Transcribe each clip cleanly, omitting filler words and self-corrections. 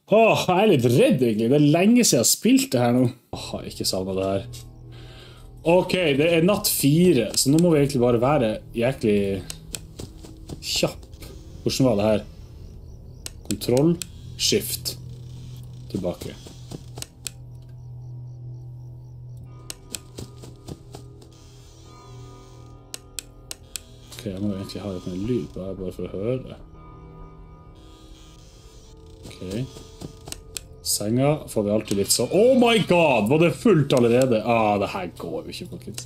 Åh, jeg er litt redd egentlig. Det er lenge siden jeg har spilt det her nå. Åh, jeg har ikke savnet det her. Ok, det er natt 4, så nå må vi egentlig bare være jæklig kjapp. Hvordan var det her? Kontroll, shift. Tilbake. Ok, jeg må egentlig ha litt mer lyd på her, bare for å høre det. Ok. Senga får vi alltid litt sånn. Oh my god, var det fullt allerede? Ah, det her går jo ikke, folkens.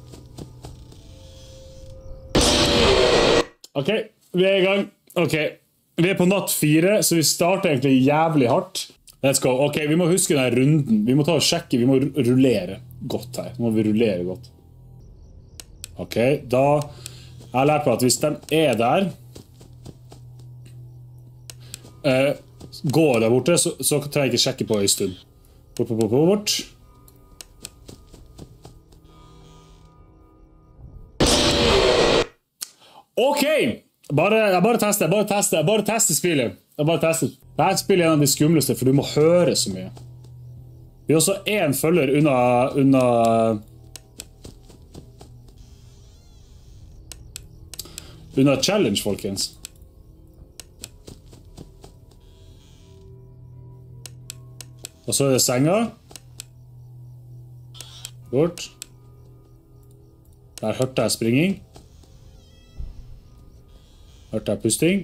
Ok, vi er i gang. Ok, vi er på natt 4, så vi starter egentlig jævlig hardt. Let's go. Ok, vi må huske denne runden. Vi må ta og sjekke, vi må rullere godt her. Nå må vi rullere godt. Ok, da jeg har lært på at hvis de er der, går der borte, så trenger jeg ikke sjekke på en stund. Bort. Ok! Jeg bare tester spillet. Dette spillet er en av de skumleste, for du må høre så mye. Vi er også en følger unna challenge, folkens. Og så er det senga. Bort. Der hørte jeg springing. Hørte jeg pusting.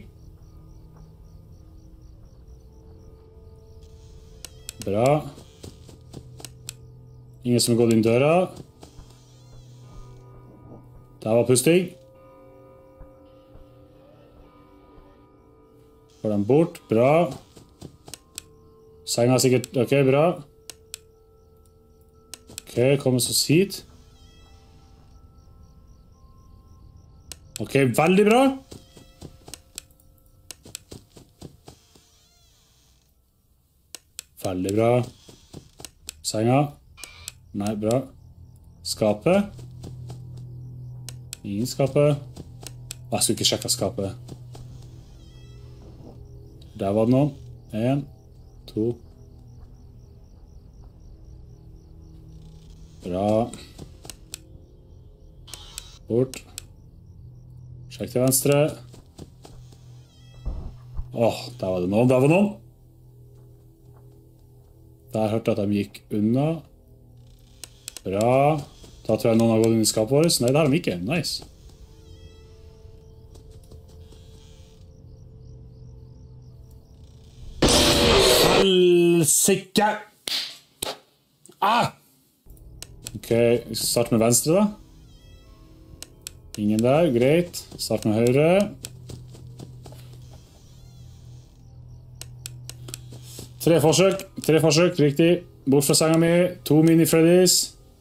Bra. Ingen som har gått inn døra. Der var pusting. Får den bort. Bra. Senga sikkert. Ok, bra. Ok, kom oss hit. Ok, veldig bra. Veldig bra. Senga. Nei, bra. Skapet. Ingen skapet. Jeg skulle ikke sjekke skapet. Der var det noen. 1, 2. Bra. Bort. Sjekk til venstre. Åh, der var det noen. Der hørte jeg at de gikk unna. Bra. Da tror jeg noen har gått inn i skapet vårt. Nei, det har de ikke. Nice. Helsike! Ah! Ok, vi skal starte med venstre da. Ingen der, greit. Start med høyre. Tre forsøk, riktig. Bort fra senga mi, 2 mini-Freddy's.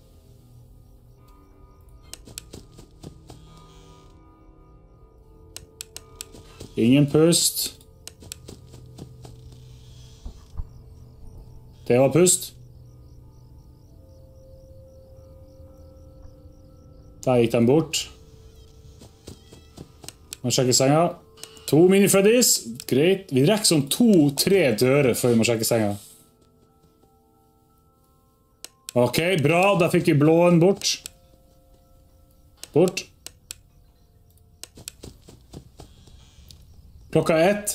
Ingen pust. Det var pust. Der gikk den bort. Må sjekke senga. 2 mini-Freddy's. Greit. Vi rekker som 2-3 dører før vi må sjekke senga. Ok, bra. Da fikk vi blåen bort. Bort. Klokka er 1.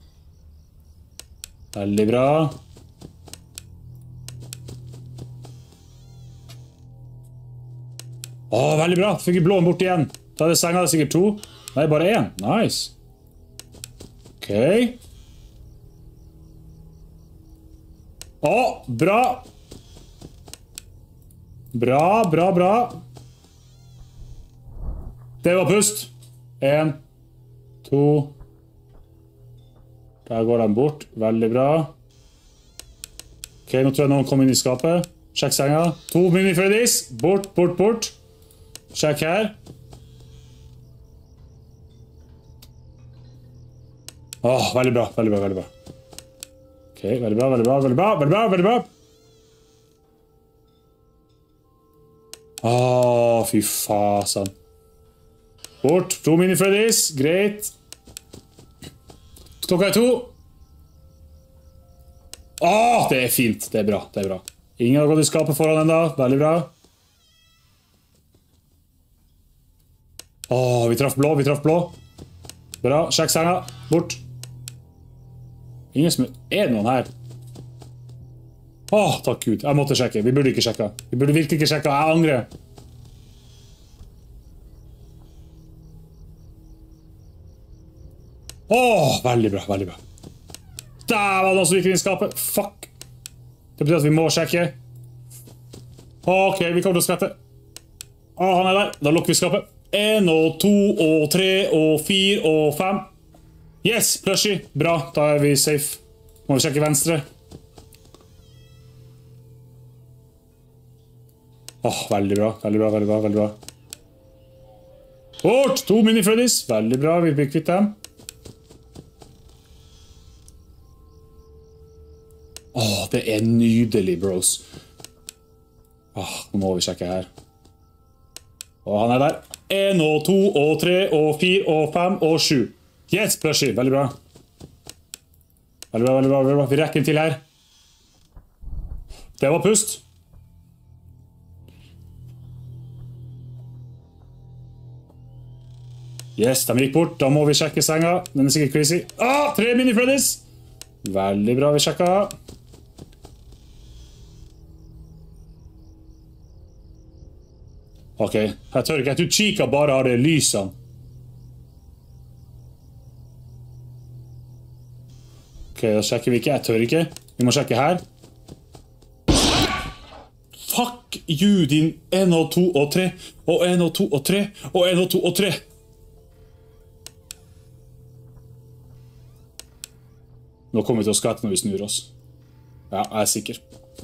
Veldig bra. Åh, veldig bra. Fikk vi blåen bort igjen. Da er det senga sikkert 2. Nei, bare 1. Nice. Ok. Åh, bra. Bra. Det var pust. 1, 2. Der går den bort. Veldig bra. Ok, nå tror jeg noen kom inn i skapet. Sjekk senga. 2 mini-Freddy's. Bort. Sjekk her. Åh, veldig bra. Ok, veldig bra. Åh, fy fasen. Bort, 2 mini-Freddy's, greit. Klokka er 2. Åh, det er fint. Det er bra, det er bra. Ingen har gått i skapet foran enda. Veldig bra. Åh, vi traff blå, vi traff blå. Bra, sjekk senga. Bort. Ingen som... Er det noen her? Åh, takk Gud. Jeg måtte sjekke. Vi burde ikke sjekke. Vi burde virkelig ikke sjekke. Jeg angrer. Åh, veldig bra, veldig bra. Der var det noen som gikk inn i skapet. Fuck. Det betyr at vi må sjekke. Ok, vi kommer til å skvette. Åh, han er der. Da lukker vi skapet. 1 og 2 og 3 og 4 og 5. Yes, plushie. Bra, da er vi safe. Må vi sjekke venstre. Åh, veldig bra, veldig bra, veldig bra, veldig bra. Bort, 2 mini-Freddy's. Veldig bra, vi blir kvitt dem. Åh, det er nydelig, bros. Åh, nå må vi sjekke her. Og han er der. 1 og 2 og 3 og 4 og 5 og 7. Yes, plushie. Veldig bra. Veldig bra, veldig bra, veldig bra. Vi rekker en til her. Det var pust. Yes, de gikk bort. Da må vi sjekke senga. Den er sikkert crazy. 3 mini-Freddy's. Veldig bra, vi sjekket. Ok, jeg tør ikke. Jeg tror Chica bare har det lysene. Ok, da sjekker vi ikke. Jeg tør ikke. Vi må sjekke her. Fuck you, din 1 og 2 og 3 og 1 og 2 og 3 og 1 og 2 og 3. Nå kommer vi til å skvette når vi snur oss. Ja, jeg er sikker.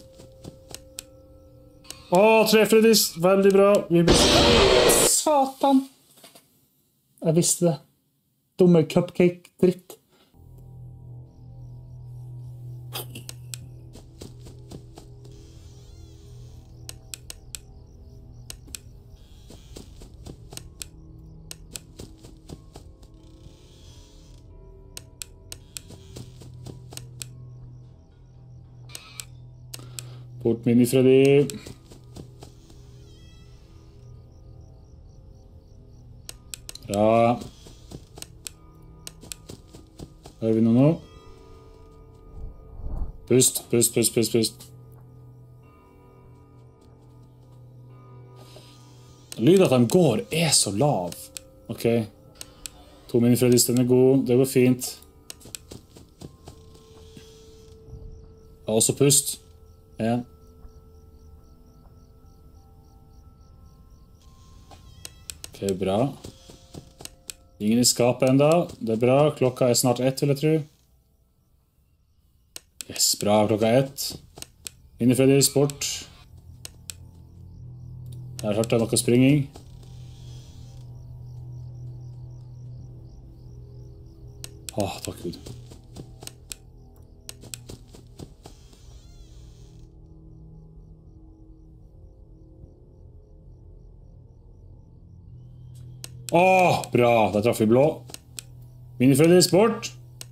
3 Freddy's. Veldig bra. Satan! Jeg visste det. Dumme cupcake-dritt. Bort mini-Freddy. Bra. Hører vi noe nå? Pust, pust, pust, pust, pust. Lyden at de går er så lav. Ok. 2 mini-Freddy's, den er god. Det går fint. Ja, også pust. 1. Ok, bra. Ingen i skapet enda. Det er bra. Klokka er snart 1, vil jeg tro. Yes, bra. Klokka er 1. Mini-Freddy, sport. Her hørte jeg noe springing. Takk Gud. Bra. Da traff vi blå. Mini-Freddy, sport.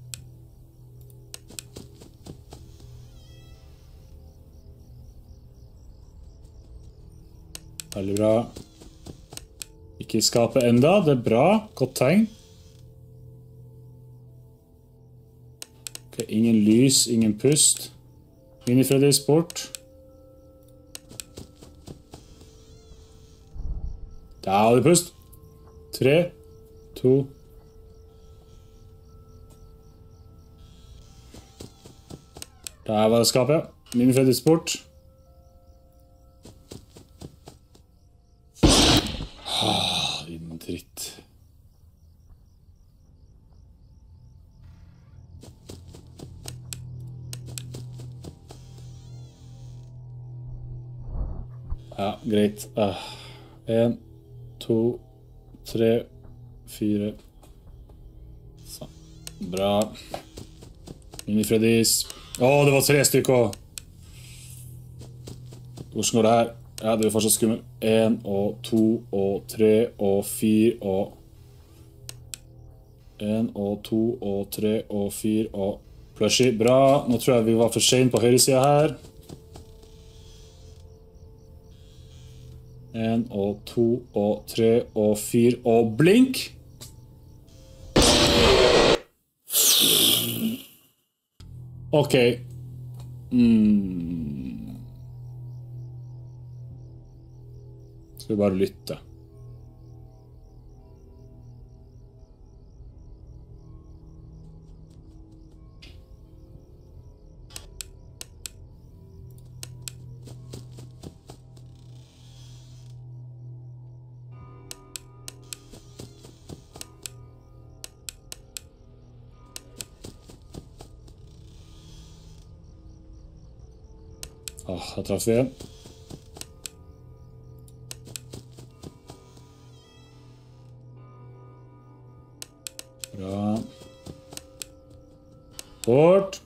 Veldig bra. Ikke i skapet enda. Det er bra. Godt tegn. Ok, ingen lys, ingen pust. Mini-Freddy, sport. Der har du pust. 3, 2. Der var det skapet. Mini-Freddy, sport. Din dritt. Ja, greit. 1, 2, 3, 4. Sånn. Bra. Mini-Freddy's. Det var 3 stykker. Hvordan går det her? Ja, det er fortsatt skummel. 1 og 2 og 3 og 4 og 1 og 2 og 3 og 4 og Plushy, bra. Nå tror jeg vi var for sent på høyre siden her. 1 og 2 og 3 og 4 og blink. Ok. Skal vi bare lytte. Her traff vi. Bra. Bort.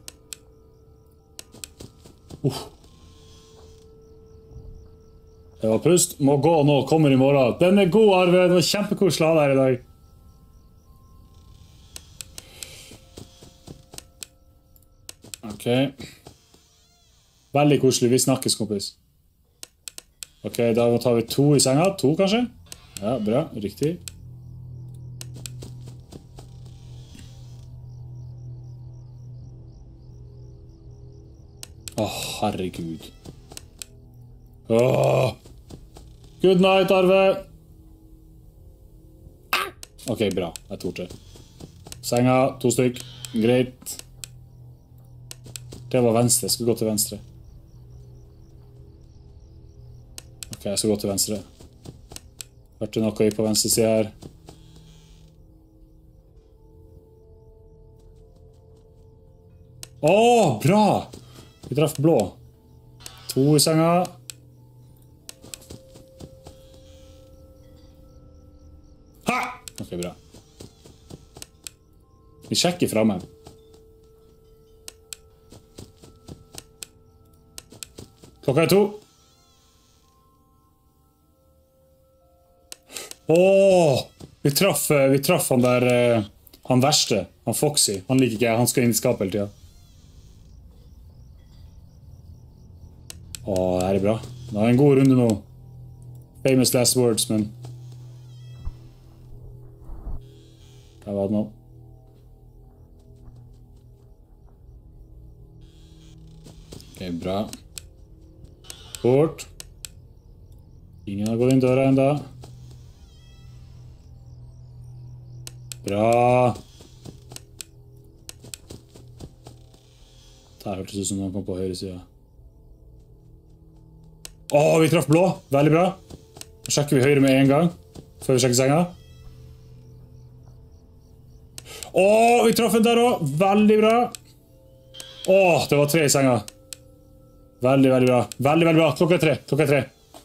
Det var pust. Må gå nå, kommer i morgen. Den er god, Arve. Det var kjempekoselig å ha deg i dag. Ok. Veldig koselig. Vi snakkes, kompis. Ok, da tar vi 2 i senga. 2, kanskje? Ja, bra. Riktig. Herregud. Good night, Arve. Ok, bra. Jeg torde. Senga, 2 stykk. Greit. Det var venstre. Jeg skulle gå til venstre. Ok, jeg skal gå til venstre. Hørte noe på venstre siden her. Bra! Vi traff blå. 2 i senga. Ha! Ok, bra. Vi sjekker fremme. Klokka er 2. Vi traff han der, han verste, han Foxy. Han liker ikke jeg, han skal inn i skapet hele tiden. Det her er bra. Det er en god runde nå. Famous last words, men... Hva var det nå? Ok, bra. Bort. Ingen har gått inn døra enda. Bra. Det her hørtes ut som noen kom på høyre siden. Vi traff blå. Veldig bra. Nå sjekker vi høyre med en gang, før vi sjekker senga. Vi traff en der også. Veldig bra. Det var 3 i senga. Veldig, veldig bra. Veldig, veldig bra. Klokka er 3.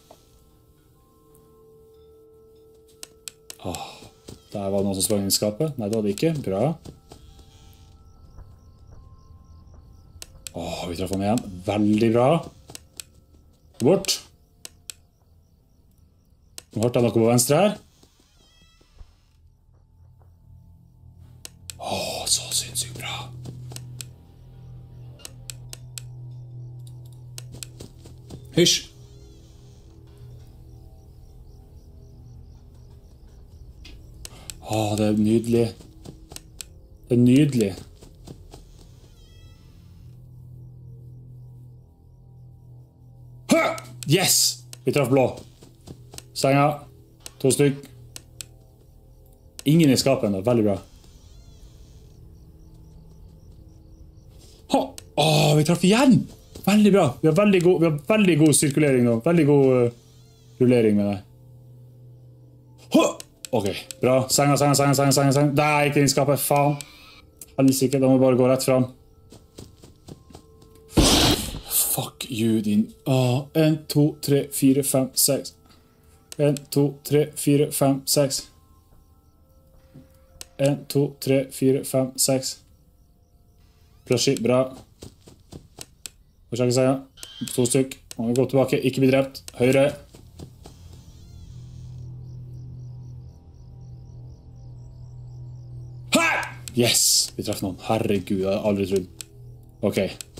Der var det noen som sprang inn i skapet. Nei, det var det ikke. Bra. Vi traff han igjen. Veldig bra. Bort. Nå hørte jeg noe på venstre her. Så sinnssykt bra. Hysj. Det er nydelig. Det er nydelig. Yes! Vi traff blå. Senga. 2 stykk. Ingen i skapet enda. Veldig bra. Vi traff igjen! Veldig bra. Vi har veldig god sirkulering nå. Veldig god rullering med det. Ok, bra. Senga. Nei, ikke inn i skapet. Faen. Helsike, da må vi bare gå rett frem. Fuck you, din... 1, 2, 3, 4, 5, 6. 1, 2, 3, 4, 5, 6. 1, 2, 3, 4, 5, 6. Plushy, bra. Vi sjekker senga. 2 stykk. Må vi gå tilbake, ikke bli drept. Høyre. Yes! Vi traff noen. Herregud, jeg har aldri trodd. Ok.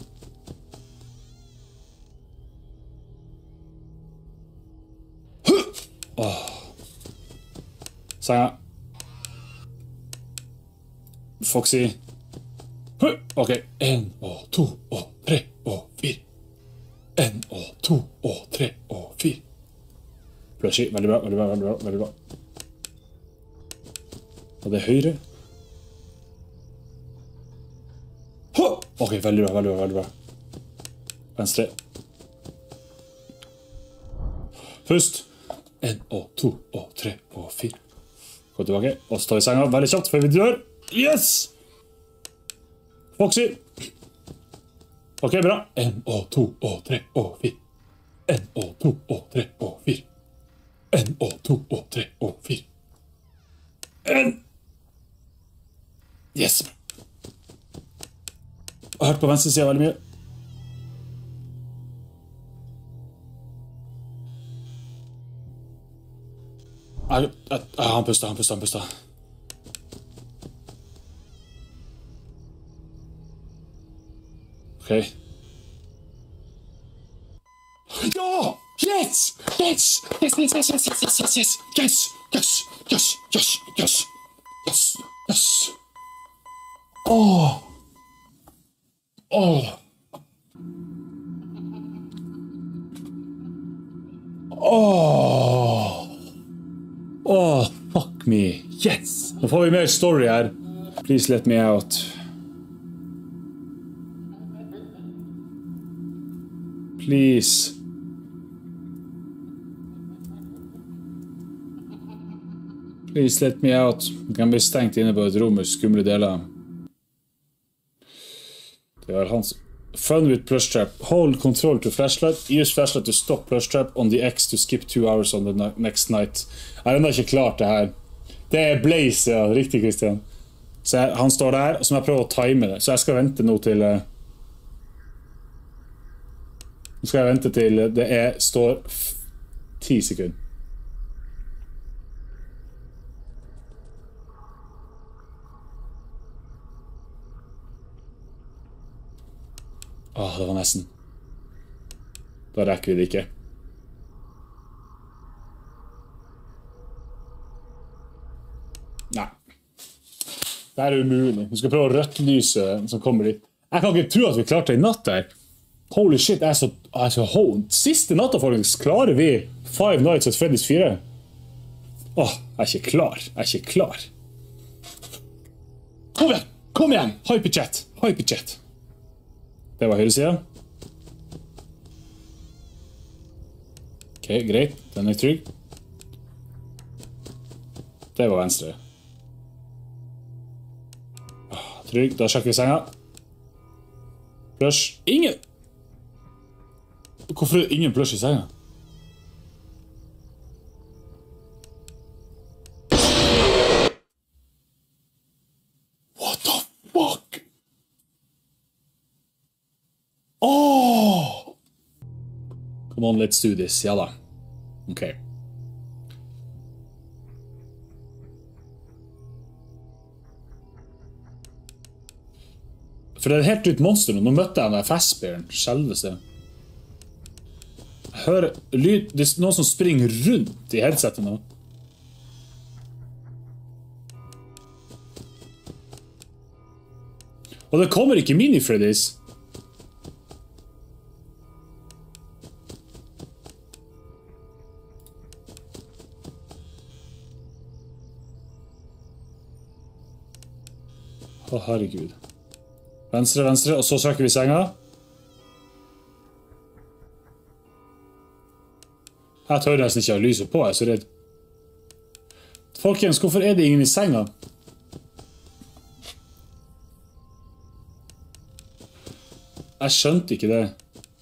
Senga. Foxy. Ok, 1 og 2 og 3 og 4. 1 og 2 og 3 og 4. Plushy, veldig bra, veldig bra, veldig bra, veldig bra. Og det er høyre. Ok, veldig bra, veldig bra, veldig bra. Venstre. Først. 1 og 2 og 3 og 4. Gå tilbake, og så tar vi senga veldig kjapt før vi dør. Yes! Foxy. Ok, bra. 1 og 2 og 3 og 4. 1 og 2 og 3 og 4. 1 og 2 og 3 og 4. 1. Yes. Jeg har hørt på venstre siden veldig mye. Han puster. Ok. Ja! Yes! Yes! Yes! Yes! Yes! Yes! Yes! Yes! Yes! Yes! Yes! Yes! Yes! Yes! Yes! Yes! Åh! Åh! Åh! Åh, fuck me. Yes! Nå får vi mer story her. Please let me out. Please. Please let me out. Vi kan bli stengt inne på et rom med skumle deler. Det var hans. Fun with plush trap. Hold control to flashlight. Use flashlight to stop plush trap on the X to skip 2 hours on the next night. Jeg har enda ikke klart det her. Det er Blaze, ja. Riktig, Christian. Så han står der, og så må jeg prøve å time det. Så jeg skal vente nå til... Nå skal jeg vente til det står 10 sekunder. Åh, det var nesten. Da rekker vi det ikke. Nei. Det er umulig. Vi skal prøve å rødt-lyse som kommer dit. Jeg kan ikke tro at vi klarte det i natt der. Holy shit, jeg er så hånd. Siste natta, folkens, klarer vi 5 Nights at Freddy's 4. Åh, jeg er ikke klar. Jeg er ikke klar. Kom igjen! Kom igjen! Hyperchat! Hyperchat! Det var høyre siden. Ok, greit. Den er trygg. Det var venstre. Trygg. Da sjekker vi senga. Plush. Ingen! Hvorfor er det ingen plush i senga? What the fuck? Oh! Come on, let's do this. Ja da. Ok. For det er et helt nytt monster nå. Nå møtte jeg den fastbearen. Selveste. Jeg hører lyd. Det er noen som springer rundt i headsetet nå. Og det kommer ikke mini-Freddy's. Å, herregud. Venstre, venstre, og så søker vi senga. Jeg tør nesten ikke ha lyset på, jeg er så redd. Folkens, hvorfor er det ingen i senga? Jeg skjønte ikke det.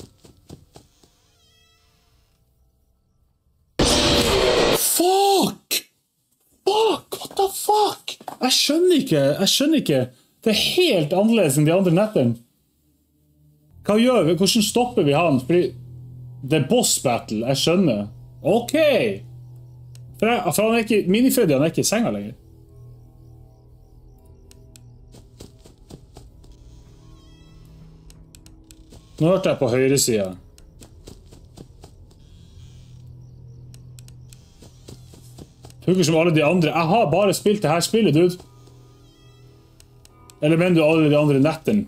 Fuck! Fuck, what the fuck? Jeg skjønner ikke. Det er helt annerledes enn de andre nettene. Hva gjør vi? Hvordan stopper vi han? Fordi det er boss battle, jeg skjønner. Ok! For han er ikke, Mini-Freddy, han er ikke i senga lenger. Nå hørte jeg på høyre siden. Funker som alle de andre. Jeg har bare spilt det her spillet, dude. Eller mener du alle de andre nettene?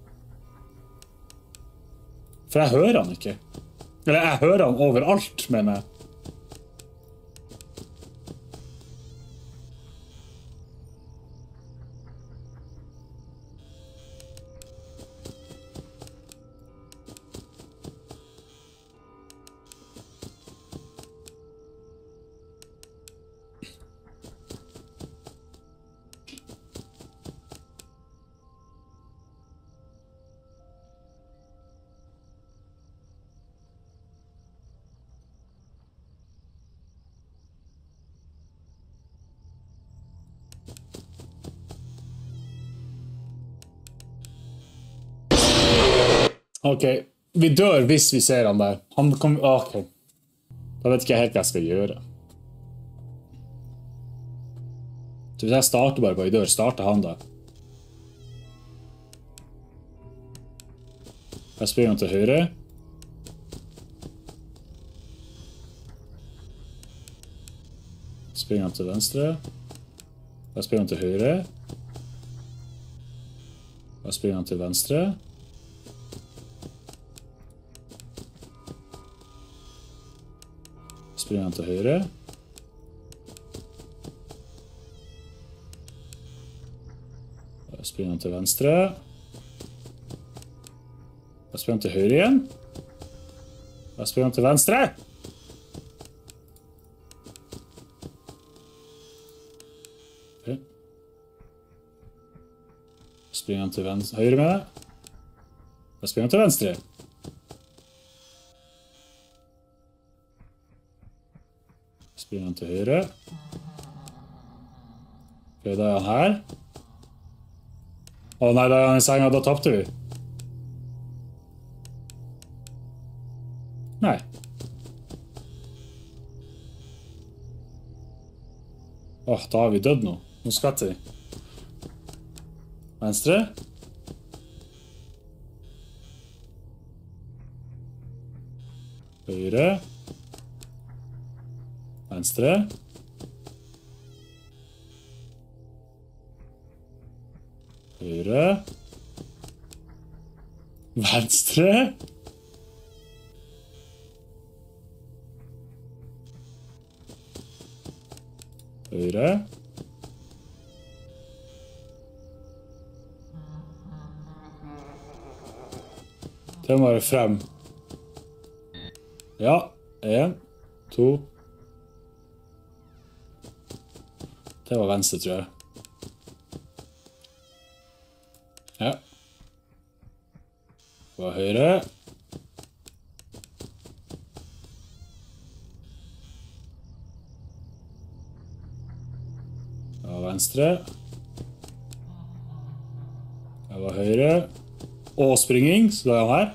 For jeg hører han ikke. Eller jeg hører han overalt, mener jeg. Ok, vi dør hvis vi ser han der. Han kom... Ok. Da vet ikke jeg helt hva jeg skal gjøre. Så hvis jeg starter bare på en dør, starter han da. Jeg springer han til høyre. Springer han til venstre. Jeg springer han til høyre. Jeg springer han til venstre. Springer han til høyre. Jeg springer han til venstre. Jeg springer han til høyre igjen. Jeg springer han til venstre. Okay. Jeg springer han til venstre. Høyre med det. Jeg springer han til venstre. Springer han til høyre. Ok, da er han her. Å nei, da er han i senga, da tappte vi. Nei. Åh, da har vi dødd nå. Nå skatter vi. Venstre. Høyre. Venstre. Høyre. Venstre. Høyre. Det må være frem. Ja, 1, 2. Det var venstre, tror jeg. Ja. Det var høyre. Det var venstre. Det var høyre. Og springing, så da er han her.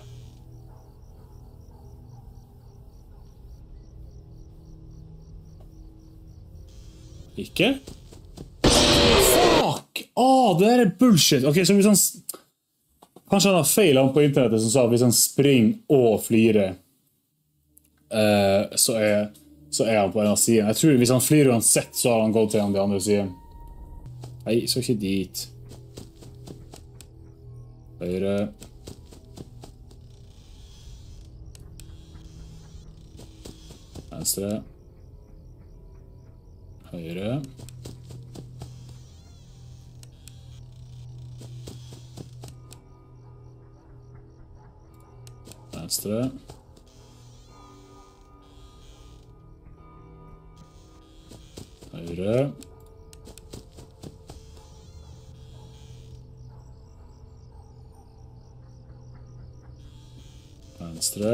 Ikke? Fuck! Det der er bullshit. Ok, så hvis han... Kanskje han har feil på internettet som sa at hvis han springer og flyrer, så er han på en av siden. Jeg tror hvis han flyrer uansett, så har han gått til de andre siden. Nei, så ikke dit. Høyre. Venstre. Høyre. Venstre. Høyre. Venstre.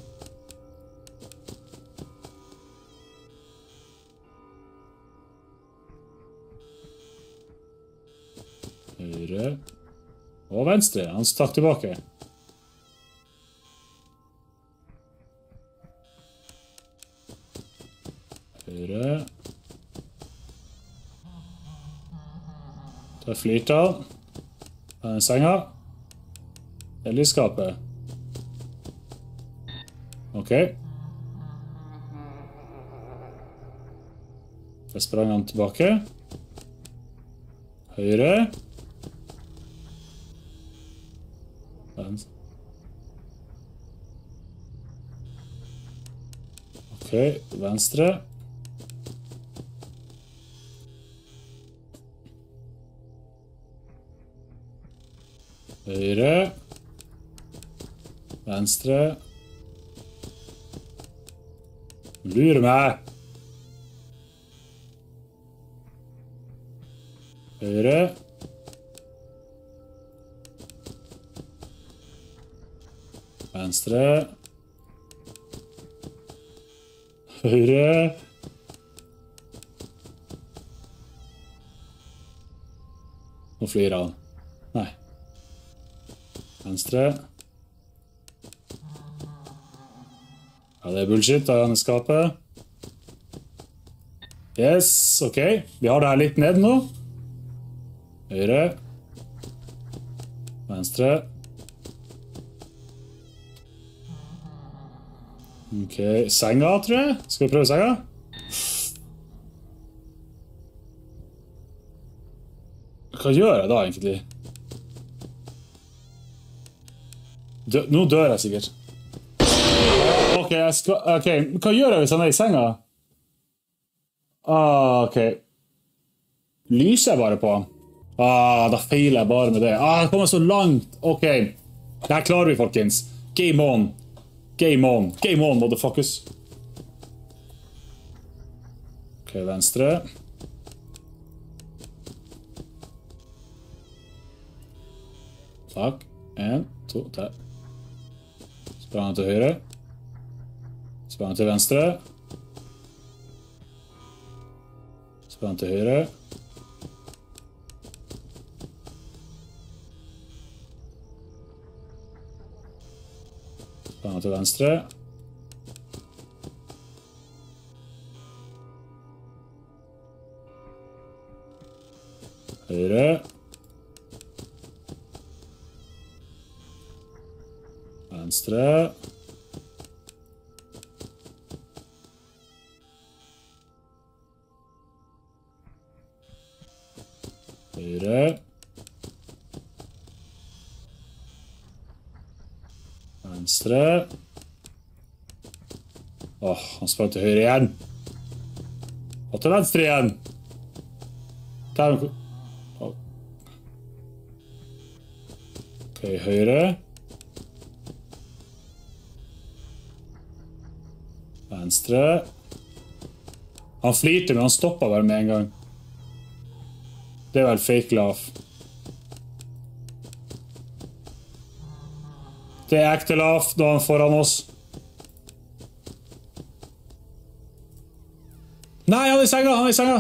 Høyre. Og venstre. Han stakk tilbake. Høyre. Ta flyrt av. Senga. Eller i skapet. Ok. Jeg sprang han tilbake. Høyre. Ok, venstre. Høyre. Venstre. Lurer meg. Høyre. Venstre. Høyre. Nå flyr han. Nei. Venstre. Ja, det er bullshit da han skaper. Yes, ok. Vi har det her litt ned nå. Høyre. Venstre. Ok, senga, tror jeg. Skal vi prøve senga? Hva gjør jeg da, egentlig? Nå dør jeg sikkert. Ok, hva gjør jeg hvis han er i senga? Ok. Lyser jeg bare på han? Da feiler jeg bare med det. Det kommer så langt. Ok. Det her klarer vi, folkens. Game on. Game on. Game on, motherfuckers. Ok, venstre. Takk. 1, 2, 3. Sprang han til høyre. Sprang han til venstre. Sprang han til høyre. Sprang han til venstre. Høyre. Venstre. Høyre. Venstre. Han sprang til høyre igjen. Og til venstre igjen. Ok, høyre. Venstre. Han flirte, men han stoppet bare med en gang. Det var fake laugh. Det er ekte laugh da han foran oss. Nei, han er i senga, han er i senga!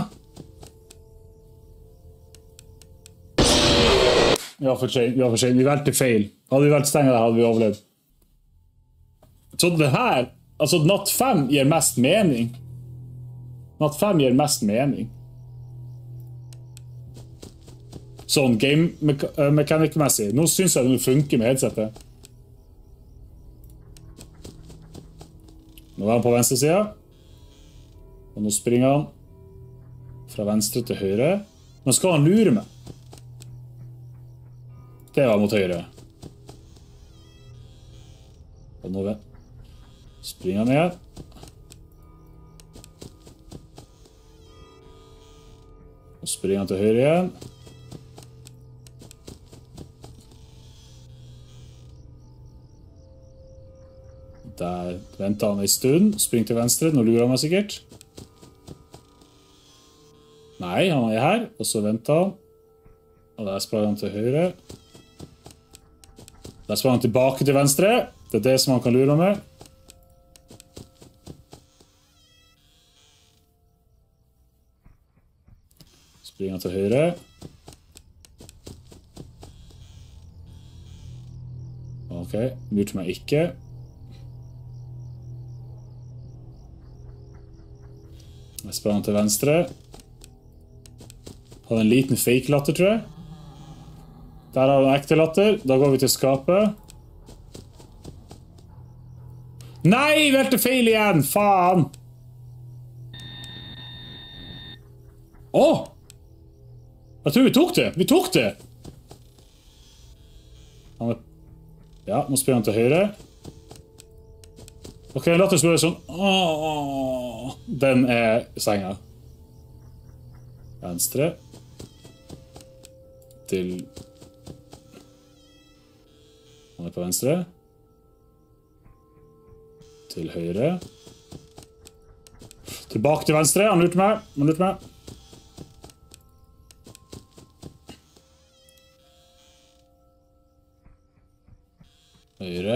Vi var for sent, vi valgte feil. Hadde vi valgt stenga der, hadde vi overlevd. Så det her, altså natt 5 gir mest mening. Natt 5 gir mest mening. Sånn game-mechanic-messig. Nå synes jeg det funker med headsetet. Nå er han på venstre siden. Og nå springer han fra venstre til høyre. Nå skal han lure meg. Det var mot høyre. Og nå springer han ned. Og springer han til høyre igjen. Der venter han en stund, springer til venstre, nå lurer han meg sikkert. Nei, han er her, og så venter han. Og der sprang han til høyre. Der sprang han tilbake til venstre. Det er det som han kan lure med. Springer han til høyre. Ok, lurte meg ikke. Jeg sprang han til venstre. Hadde en liten fake latter, tror jeg. Der har han ekte latter. Da går vi til skapet. Nei, velte feil igjen! Faen! Åh! Jeg tror vi tok det. Vi tok det! Ja, nå spiller han til høyre. Ok, la oss bare sånn. Åh, den er senga. Venstre. Til... Han er på venstre. Til høyre. Tilbake til venstre. Han lurte meg. Han lurte meg. Høyre.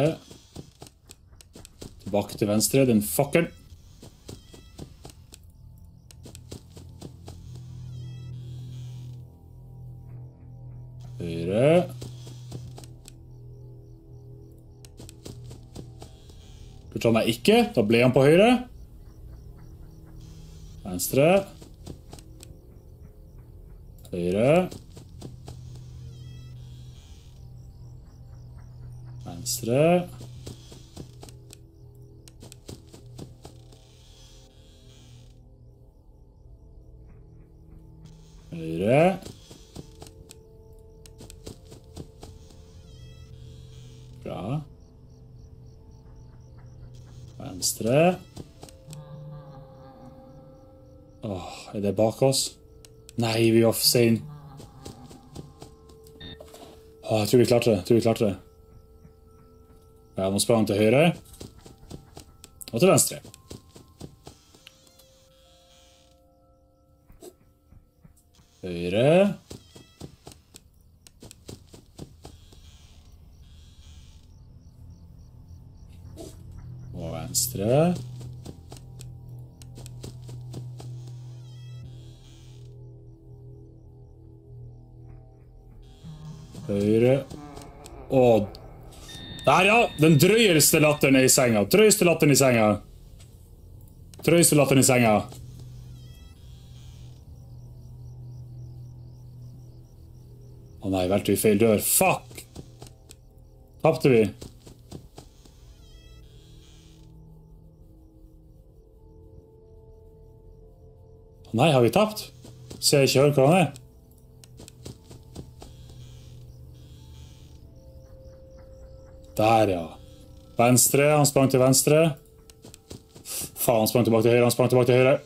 Tilbake til venstre, den fucker. Høyre. Lurte han meg ikke, da ble han på høyre. Venstre. Høyre. Venstre. Høyre. Bra. Venstre. Åh, er det bak oss? Nei, vi var for sen. Åh, jeg tror vi klarte det. Jeg tror vi klarte det. Ja, nå sprang han til høyre. Og til venstre. Høyre. Og venstre. Høyre. Og der, ja! Den drøyeste latteren er i senga. Drøyeste latteren i senga. Drøyeste latteren i senga. Å nei, velte vi feil dør. Fuck! Tappte vi. Å nei, har vi tapt? Ser jeg ikke høre hva han er? Der, ja. Venstre, han sprang til venstre. Faen, han sprang tilbake til høyre, han sprang tilbake til høyre.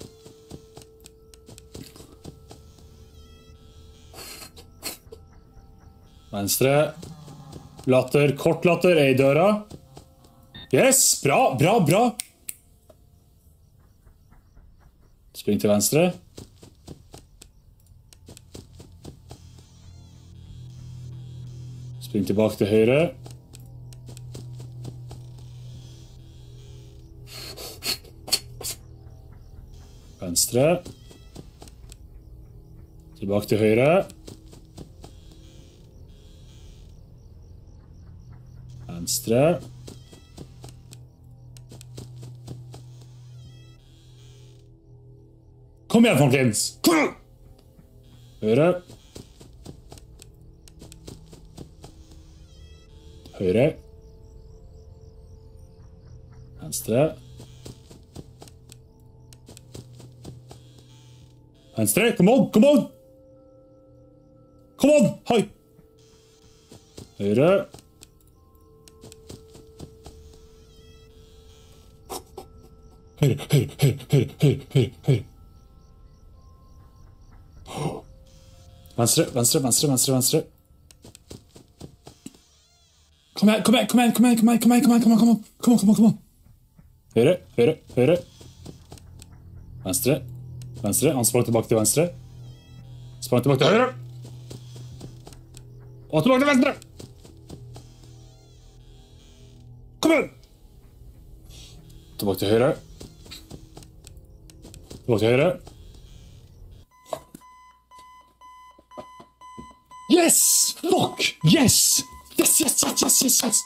Venstre. Latter, kort latter, er i døra. Yes, bra, bra, bra. Spring til venstre. Spring tilbake til høyre. Venstre. Tilbake til høyre. Venstre. Kom igjen, folkens! Kom igjen! Høyre. Høyre. Venstre. Venstre, come on, come on! Come on, hei! Høyre. Høyre, høyre, høyre, høyre, høyre, høyre, høyre. Venstre, venstre, venstre, venstre, venstre. Kom igjen, kom igjen, kom igjen, kom igjen, kom igjen, kom igjen, kom igjen, kom igjen, kom igjen, kom igjen. Høyre, høyre, høyre. Venstre, venstre, han sprang tilbake til venstre. Sprang tilbake til høyre. Og tilbake til venstre. Kom igjen. Tilbake til høyre. Tilbake til høyre. Yes! Fuck! Yes! Yes, yes, yes, yes, yes, yes!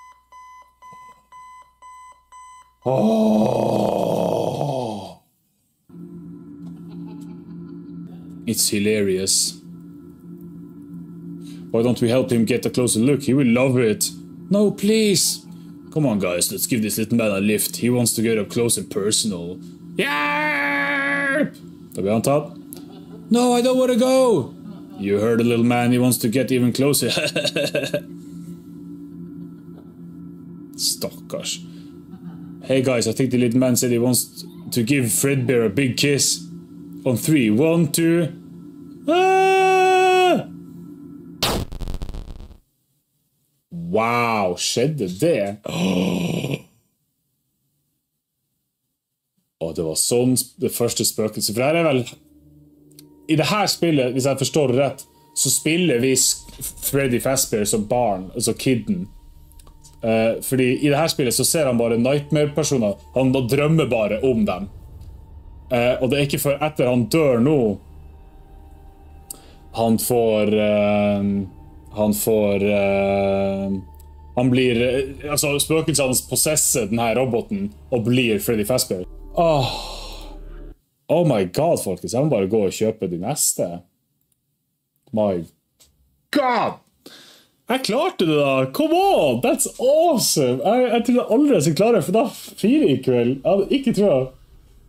Oh! It's hilarious. Why don't we help him get a closer look? He will love it. No, please! Come on, guys, let's give this little man a lift. He wants to get up close and personal. Yeah! Da blir han tatt. No, I don't want to go! You heard the little man, he wants to get even closer. Stakkars. Hey guys, I think the little man said he wants to give Fredbear a big kiss. On 3, 1, 2... Ah! Wow, skjedde det? Åh, det var sånn det første spøkelset. For her er vel... I det her spillet, hvis jeg forstår det rett, så spiller vi Freddy Fazbear som barn, altså kidden. Fordi i det her spillet så ser han bare nightmare-personer. Han drømmer bare om dem. Og det er ikke for etter han dør nå han blir altså spøkelsen hans possesser denne roboten og blir Freddy Fazbear. Oh my god, folkens, jeg må bare gå og kjøpe de neste. My god! Jeg klarte det da! Come on! That's awesome! Jeg trodde aldri jeg skulle klare det, for da 4 i kveld. Jeg hadde ikke trodd.